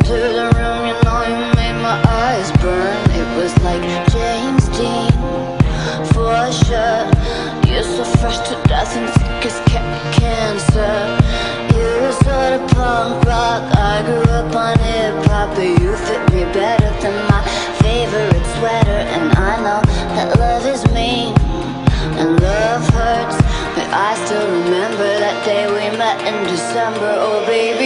into the room, you know you made my eyes burn. It was like James Dean, for sure. You're so fresh to death and sick as cancer. You were sort of punk rock, I grew up on hip-hop, but you fit me better than my favorite sweater. And I know that love is mean and love hurts, but I still remember that day we met in December. Oh baby,